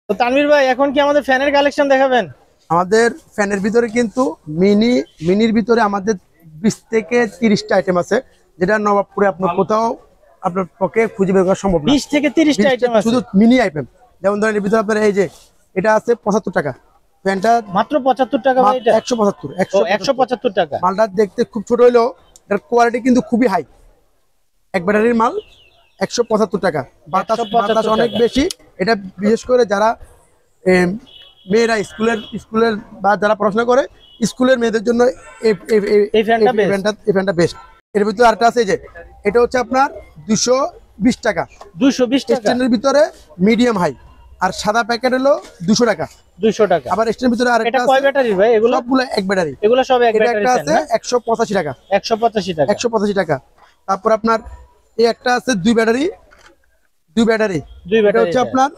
তো তানভীর ভাই এখন কি আমাদের ফ্যানের কালেকশন দেখাবেন? আমাদের ফ্যানের ভিতরে কিন্তু মিনির ভিতরে আমাদের 20 থেকে 30টা আইটেম আছে, যেটা নবাবপুরে আপনার কোথাও আপনার পক্ষে খুঁজে বের করা সম্ভব না। 20 থেকে 30টা আইটেম আছে শুধু মিনি আইটেম। যেমন ধরেন এর ভিতরে আপনার এই যে এটা আছে 75 টাকা, ফ্যানটা মাত্র 75 টাকা ভাই। এটা 175 টাকা। মালটা দেখতে খুব ছোট হইলেও এর কোয়ালিটি কিন্তু খুবই হাই। এক ব্যাটারির মাল 175 টাকা। বাতাস অনেক বেশি। এটা বিশেষ করে যারা মেয়েরা স্কুলের বা যারা পড়াশোনা করে স্কুলের মেয়েদের জন্য এই ফ্যানটা বেস্ট। এর ভিতরে আরেকটা আছে যে এটা হচ্ছে আপনার 220 টাকা। 220 টাকা স্ট্যান্ডের ভিতরে মিডিয়াম হাই, আর সাদা প্যাকেট হলো 200 টাকা। 200 টাকা। আবার স্ট্যান্ডের ভিতরে আরেকটা এটা কয় ব্যাটারি ভাই? এগুলো সবগুলো এক ব্যাটারি। এগুলো সব এক ব্যাটারি। এটা আছে 185 টাকা। 185 টাকা। 185 টাকা। তারপর আপনার এই একটা আছে দুই ব্যাটারি। এটা হচ্ছে আপনার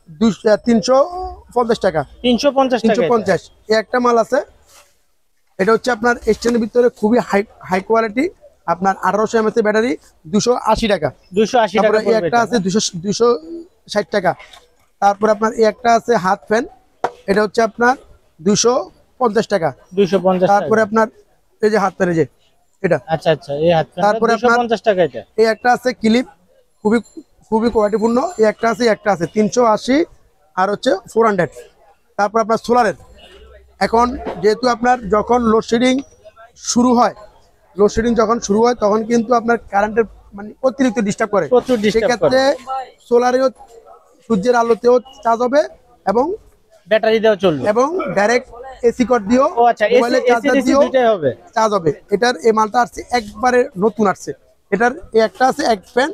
350 টাকা। 350 এই একটা মাল আছে, এটা হচ্ছে আপনার স্ট্যান্ডের ভিতরে খুবই হাই কোয়ালিটি, আপনার 1800 mAh ব্যাটারি, 280 টাকা। 280 টাকা। এই একটা আছে 260 টাকা। তারপর আপনার এই একটা আছে হাত ফ্যান, এটা হচ্ছে আপনার 250 টাকা। 250 টাকা। তারপরে আপনার এই যে হাত ফ্যান, এই যে এটা। আচ্ছা এই হাত ফ্যান 250 টাকা। এটা এই একটা আছে ক্লিপ, খুবই কোয়ালিটিপূর্ণ। এই একটা আছে 380 আর হচ্ছে 400। তারপর আপনার সোলারের, এখন যেহেতু আপনার যখন লোডশেডিং শুরু হয় তখন কিন্তু আপনার কারেন্টের মানে অতিরিক্ত ডিস্টার্ব করে। সেক্ষেত্রে সোলারেও সূর্যের আলোতেও চার্জ হবে এবং ব্যাটারি দিয়েও চলবে এবং ডাইরেক্ট এসি কট দিয়েও মোবাইলে চার্জার দিয়েও চার্জ হবে। এটার এই মালটা আসছে একবারে নতুন আসছে। এটার এই একটা আছে এক ফ্যান,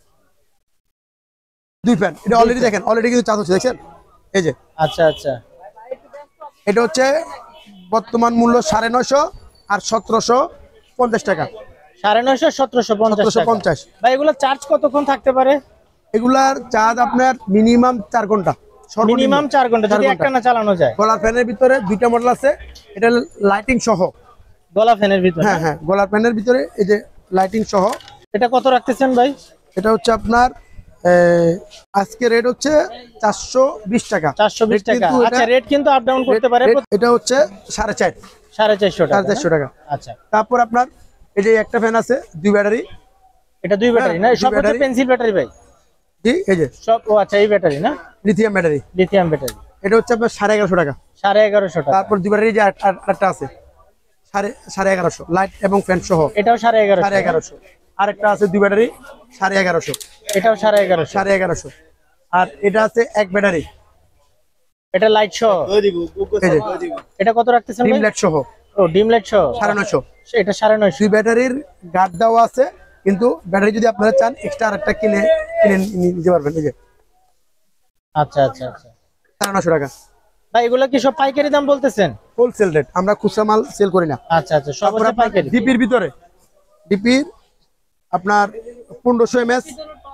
দুই ফ্যান। এটা অলরেডি দেখেন, অলরেডি কিন্তু চার্জ হচ্ছে, দেখছেন এই যে। আচ্ছা এটা হচ্ছে বর্তমান মূল্য 950 আর 1750 টাকা। 950 1750 ভাই। এগুলো চার্জ কতক্ষণ থাকতে পারে? এগুলার চার্জ আপনার মিনিমাম 4 ঘন্টা। মিনিমাম 4 ঘন্টা যদি একটানা চালানো যায়। গলার ফ্যানের ভিতরে দুইটা মডেল আছে, এটা লাইটিং সহ। গলা ফ্যানের ভিতরে? হ্যাঁ, গলার ফ্যানের ভিতরে এই যে লাইটিং সহ। এটা কত রাখতেছেন ভাই? এটা হচ্ছে আপনার আজকে রেট হচ্ছে 420 টাকা। 420 টাকা। আচ্ছা, রেট কিন্তু আপ ডাউন করতে পারে। এটা হচ্ছে 450 টাকা। আচ্ছা। তারপর আপনার এই যে একটা ফ্যান আছে দুই ব্যাটারি। এটা দুই ব্যাটারি না? সব হচ্ছে পেন্সিল ব্যাটারি ভাই? জি, এই যে সব। আচ্ছা, এই ব্যাটারি না? Lithium battery. এটা হচ্ছে আপনার 1150 টাকা। 1150 টাকা। তারপর দুই ব্যাটারি যে আরেকটা আছে 1150 লাইট এবং ফ্যান সহ। এটাও 1150। আরেকটা আছে দুই ব্যাটারি 1150। এটাও 1150। আর এটা আছে এক ব্যাটারি, এটা লাইট সহ। এটা কত রাখতেছেন? ডিম লাইট সহ। ডিম লাইট সহ 950। এটা 950। দুই ব্যাটারির গার্ড দেওয়া আছে, কিন্তু ব্যাটারি যদি আপনারা চান এক্সট্রা আরেকটা কিনে নিতে পারবেন। এই যে আচ্ছা 950 টাকা ভাই। এগুলো কি সব পাইকারি দাম বলতেছেন? হোলসেল রেট, আমরা খুচরা মাল সেল করি না। আচ্ছা সব হচ্ছে পাইকারি। ডিপির ভিতরে আপনার 1500 mAh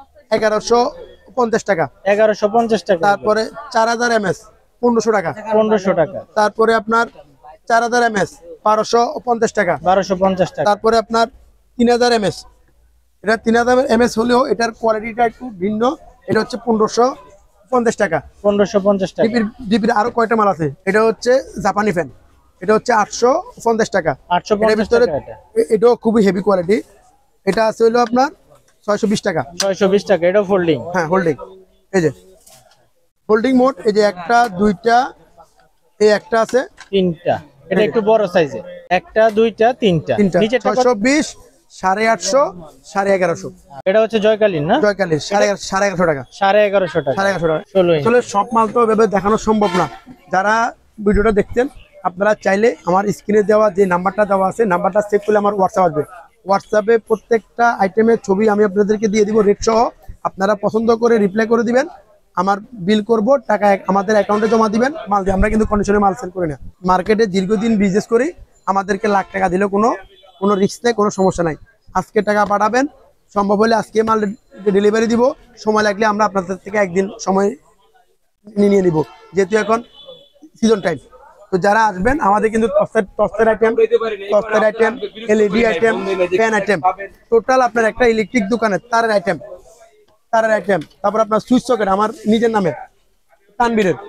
1150 টাকা। 1150 টাকা। তারপরে 4000 mAh 1500 টাকা। 1500 টাকা। তারপরে আপনার 4000 mAh 1250 টাকা। 1250 টাকা। তারপরে আপনার 3000 mAh, এটা 3000 mAh হলেও এটার কোয়ালিটিটা একটু ভিন্ন। এটা হচ্ছে 1550 টাকা। 1550 টাকা। ডিপির আরো কয়টা মাল আছে। এটা হচ্ছে জাপানি ফ্যান, এটা হচ্ছে 850 টাকা। 850 টাকা। এটাও খুবই হেভি কোয়ালিটি। এটা আছে হলো আপনার 620 টাকা। 620 টাকা। এটা ফোল্ডিং? হ্যাঁ, হোল্ডিং। এই যে হোল্ডিং মোড, এই যে একটা দুইটা, এই একটা আছে তিনটা। এটা একটু বড় সাইজে। একটা দুইটা তিনটা। নিচেরটা 620 850 1150। এটা হচ্ছে জয়কালীন না? জয়কালীন 1150 টাকা। 1150 টাকা। 1150 টাকা। আসলে সব মাল তো এভাবে দেখানো সম্ভব না। যারা ভিডিওটা দেখছেন আপনারা চাইলে আমার স্ক্রিনে দেওয়া যে নাম্বারটা দেওয়া আছে, নাম্বারটা সেভ করলে আমার হোয়াটসঅ্যাপ আসবে। হোয়াটসঅ্যাপে প্রত্যেকটা আইটেমের ছবি আমি আপনাদেরকে দিয়ে দিব রেট সহ। আপনারা পছন্দ করে রিপ্লাই করে দিবেন, আমার বিল করব, টাকা আমাদের অ্যাকাউন্টে জমা দিবেন, মাল দিয়ে। আমরা কিন্তু কন্ডিশনে মাল সেল করি না। মার্কেটে দীর্ঘদিন বিজনেস করি, আমাদেরকে লাখ টাকা দিলেও কোনো রিস্ক নেই, কোনো সমস্যা নাই। আজকে টাকা পাঠাবেন, সম্ভব হলে আজকে মাল ডেলিভারি দিব, সময় লাগলে আমরা আপনাদের থেকে একদিন সময় নিয়ে নিব, যেহেতু এখন সিজন টাইম। তো যারা আসবেন আমাদের কিন্তু টর্চের আইটেম, LED item, fan item, total আপনার একটা ইলেকট্রিক দোকানের তারের আইটেম। তারপর আপনার সুইচ সকেট আমার নিজের নামে তানভীরের,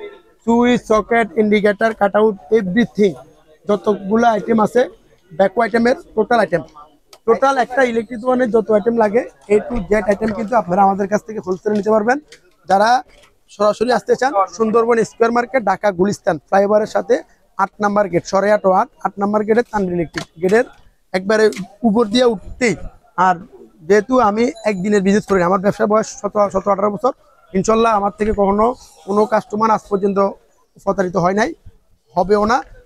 switch, socket, indicator, cut out, everything যতগুলো আইটেম আছে ব্যাকো আইটেমের টোটাল একটা ইলেকট্রিক দোকানে যত আইটেম লাগে A to Z আইটেম কিন্তু আপনারা আমাদের কাছ থেকে হোলসেলে নিতে পারবেন। যারা সরাসরি আসতে চান, সুন্দরবন স্কয়ার মার্কেট, ঢাকা গুলিস্তান ফ্লাইওভারের সাথে 8 নাম্বার গেট, সরেয়াটো 8 নাম্বার গেটের তানভীর ইলেকট্রিক গেটের একবারে উপর দিয়ে উঠতেই। আর যেহেতু আমি একদিনের বিজনেস করি, আমার ব্যবসা বয়স 17-18 বছর, ইনশাল্লাহ আমার থেকে কখনো কোনো কাস্টমার আজ পর্যন্ত প্রতারিত হয় নাই, হবেও না।